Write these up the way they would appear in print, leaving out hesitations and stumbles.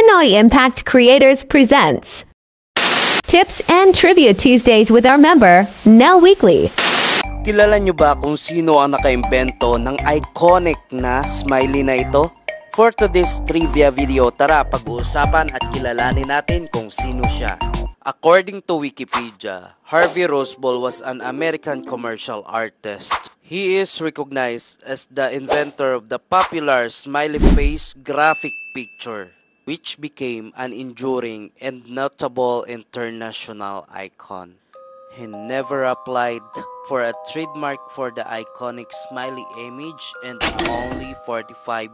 Pinoy Impact Creators presents Tips and Trivia Tuesdays with our member, Nell Weekly. Kilala nyo ba kung sino ang nakaimbento ng iconic na smiley na ito? For today's trivia video, tara pag-uusapan at kilalanin natin kung sino siya. According to Wikipedia, Harvey Roseball was an American commercial artist. He is recognized as the inventor of the popular smiley face graphic picture, which became an enduring and notable international icon. He never applied for a trademark for the iconic smiley image and only $45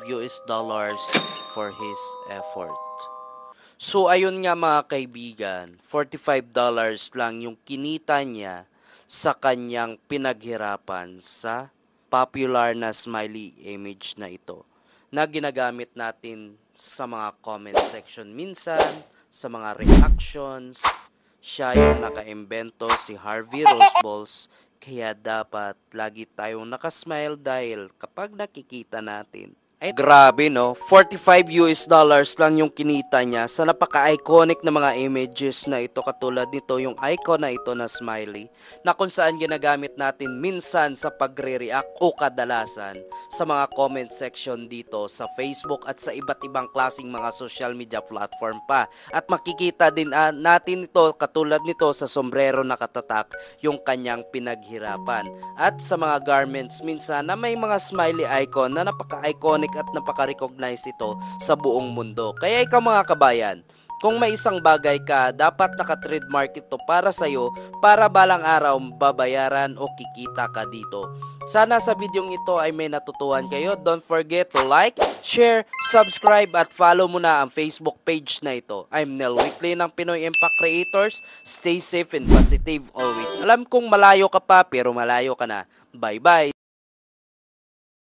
for his effort. So ayun nga mga kaibigan, $45 lang yung kinita niya sa kanyang pinaghirapan sa popular na smiley image na ito, na ginagamit natin sa mga comment section minsan, sa mga reactions. Siya yung nakaimbento, si Harvey Roseballs, kaya dapat lagi tayong nakasmile dahil kapag nakikita natin, ay grabe no, $45 lang yung kinita niya sa napaka-iconic na mga images na ito, katulad nito yung icon na ito na smiley na kung saan ginagamit natin minsan sa pagre-react o kadalasan sa mga comment section dito sa Facebook at sa iba't ibang klaseng mga social media platform pa. At makikita din natin ito katulad nito sa sombrero na katatak, yung kanyang pinaghirapan, at sa mga garments minsan na may mga smiley icon na napaka-iconic at napaka-recognize ito sa buong mundo. Kaya ikaw mga kabayan, kung may isang bagay ka, dapat naka-trademark ito para sa'yo, para balang araw babayaran o kikita ka dito. Sana sa videong ito ay may natutuhan kayo. Don't forget to like, share, subscribe at follow mo na ang Facebook page na ito. I'm Nell Weekly ng Pinoy Impact Creators. Stay safe and positive always. Alam kong malayo ka pa pero malayo ka na. Bye bye!